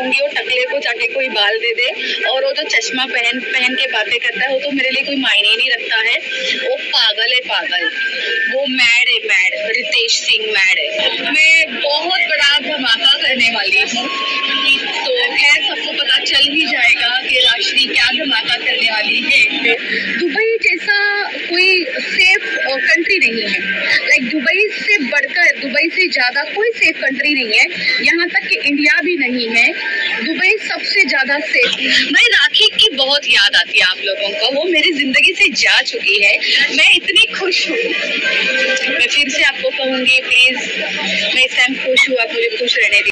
कहूंगी वो टकले को जाके कोई बाल दे दे, और वो जो चश्मा पहन के बातें करता है वो तो मेरे लिए कोई मायने नहीं रखता है। वो पागल है पागल, वो मैड है मैड, रितेश सिंह मैड है। मैं बहुत बड़ा धमाका करने वाली हूँ, तो खैर सबको पता चल ही जाएगा कि राशि क्या धमाका करने वाली है। दुबई जैसा कोई सेफ कंट्री नहीं है, लाइक दुबई से बढ़कर, दुबई से ज्यादा कोई सेफ कंट्री नहीं है, यहाँ तक कि इंडिया भी नहीं है। दुबई सबसे ज्यादा सेफ। भाई राखी की बहुत याद आती है आप लोगों को, वो मेरी जिंदगी से जा चुकी है। मैं इतनी खुश हूँ, मैं फिर से आपको कहूँगी प्लीज, मैं इस टाइम खुश हूँ, आप मुझे खुश रहने दीजिए।